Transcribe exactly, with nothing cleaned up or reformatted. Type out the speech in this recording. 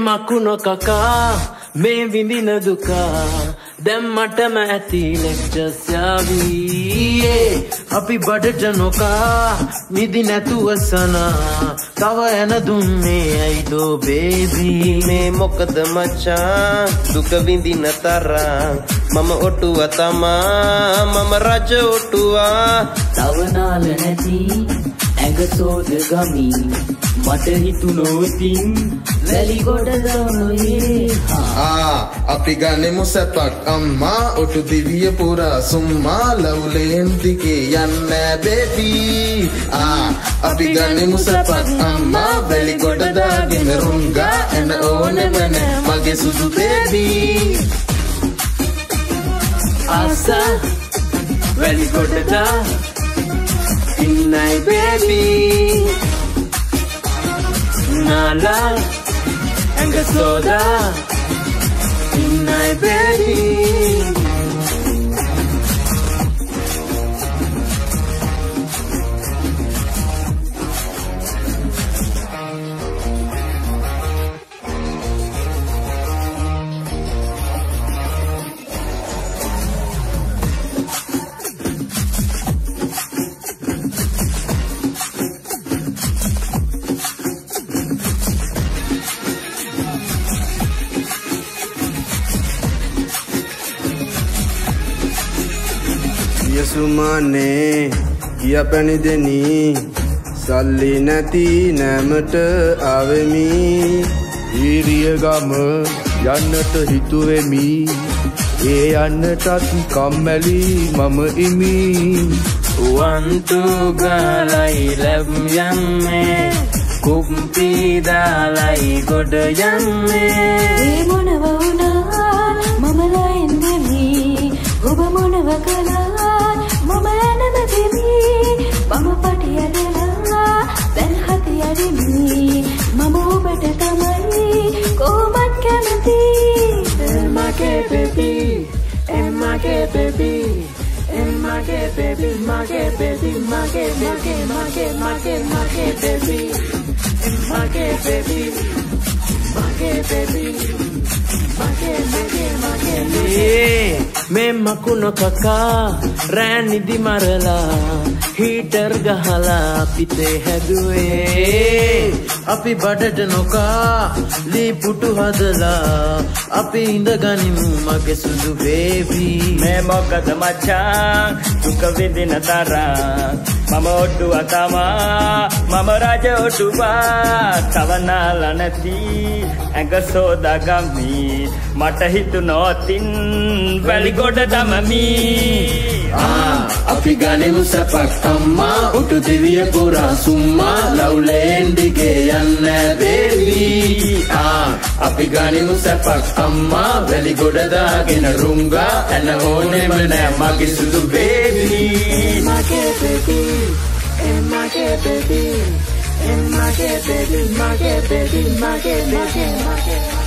මකුණ කකා මේ විඳින දුක දැන් මටම ඇති ලෙක්චර්ස් යාවී අපි බඩට නොකා නිදි නැතුව සනා තව එන දුන්නේ ඇයිදෝ බේබි මේ මොකද මචං දුක විඳින තරම් මම ඔටුව තමා මම රජ ඔටුවා තව නාල නැති ඇඟ සෝද ගමි මට හිතුණෝ තින් වැලි ගොඩ දමයේ ආ අපි ගන්නෙමු සැපක් අම්මා ඔටු දිවිය පුරා සුම්මා ලව්ලෙන් දිගේ යන්නේ බේබි ආ අපි ගන්නෙමු සැපක් අම්මා වැලි ගොඩ දාගෙන රුංගා එන ඕනෙම නෑ මගේ සුදු බේබි ආසා වැලි ගොඩ දා ඉන්නයි baby Nala and the soda in my baby යසුමානේ කියා පැණි දෙනි සල්ලි නැති නැමට ආවෙමි ඊරිය ගම යන්නට හිතුවෙමි ඒ යන්නටත් කම්මැලි මම ඉමි වන්තු ගලයි ලැබ් යන්නේ කුම්පි දාලයි ගොඩ යන්නේ ඒ මොනව වුණා මම ලයින් දෙමි ඔබ මොනව කළා මම යන්නද දෙමි මම පටිය දෙලා දැන් හතිය දෙමි මම ඔබට තමයි කොහොමත් කැමති එම්මාගේ බේබි එම්මාගේ බේබි එම්මාගේ බේබි මාගේ බේබි මාගේ මාගේ මාගේ මාගේ මාගේ බේබි එම්මාගේ බේබි මාගේ බේබි මාගේ මාගේ මාගේ මේ මකුණ කකා රෑ නිදි මරලා හීටර් ගහලා පිටේ හැදුවේ අපි බඩට නොකා ලී පුටු හදලා අපි ඉඳගනිමු මගේ සුදු බේබි මේ මොකද මචං දුක විඳින තරම් මම ඔටුව තමා මම රජ ඔටුවා තව නාල නැති ඇඟ සෝදා ගමි මට හිතුණෝ තින් වැලි ගොඩ දමමි ආ අපි ගන්නෙමු සැපක් අම්මා ඔටු දිවිය පුරා සුම්මා ලව්ලෙන් දිගේ යන්නේ බේබි ආ අපි ගන්නෙමු සැපක් අම්මා වැලි ගොඩ දාගෙන රුංගා එන ඕනෙම නෑ මගේ සුදු බේබි මගේ බේබි එම්මාගේ බේබි එම්මාගේ බේබි මගේ බේබි මගේ මගේ මගේ